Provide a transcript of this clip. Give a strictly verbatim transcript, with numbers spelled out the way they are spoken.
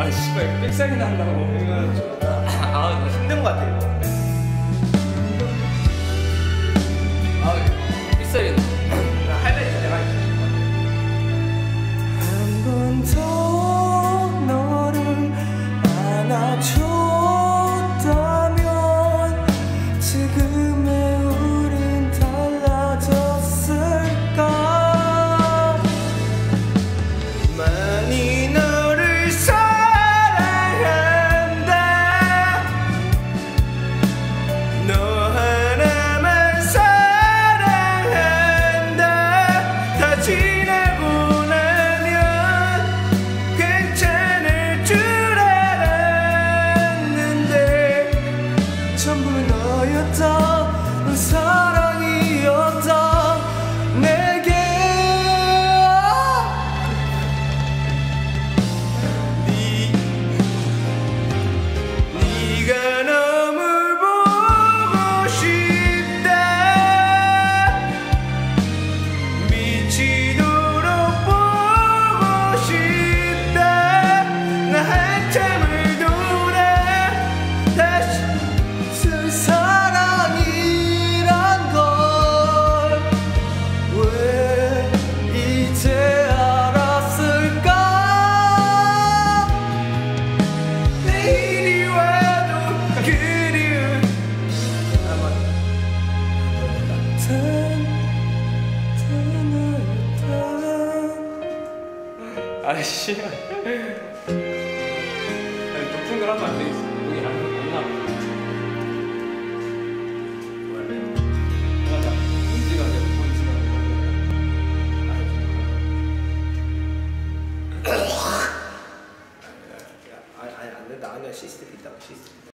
아 씨발 삑사리 난다고. 이거 좀 아, 나 힘든 것 같아 이거. 아 삑사리 나. 하이라이트 내가 할게. 한 번 더 너를 안아줬다면 지금의 우린 달라졌을까. 많이 너를 사랑한다. 너 하나만 사랑한다. 다 지나고 전부 너였다. 사랑이었다 내게. 네, 네가 너무 보고 싶다. 미치도록 보고 싶다. 나 한참을 돌아 다시 사랑이란 걸 왜 이제 알았을까. 내일이 와도 그리운 아씨. 높은 걸 하면 안 되겠어. 여기 안